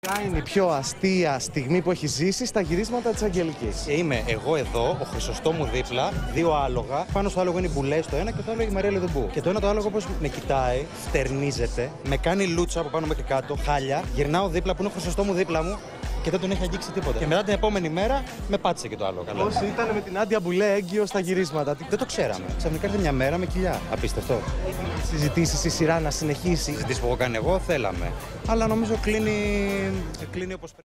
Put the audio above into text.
Ποια είναι η πιο αστεία στιγμή που έχει ζήσει στα γυρίσματα της Αγγελικής? Είμαι εγώ εδώ, ο Χρυσοστόμου δίπλα, δύο άλογα. Πάνω στο άλογο είναι οι Μπουλές το ένα και το άλλο η Μαρία Λεδεμπού. Και το ένα το άλογο όπως με κοιτάει, στερνίζεται, με κάνει λούτσα από πάνω μέχρι κάτω, χάλια. Γυρνάω δίπλα που είναι ο Χρυσοστόμου δίπλα μου και δεν τον έχει αγγίξει τίποτα. Και μετά την επόμενη μέρα με πάτησε και το άλλο. Πώς ήταν με την Άντια Μπουλέ έγκυο στα γυρίσματα? Δεν το ξέραμε. Ξαφνικά ήρθε μια μέρα με κοιλιά. Απίστευτο. Συζητήσεις η σειρά να συνεχίσει? Συζητήσεις που έχω κάνει εγώ θέλαμε. Αλλά νομίζω κλείνει όπως πρέπει.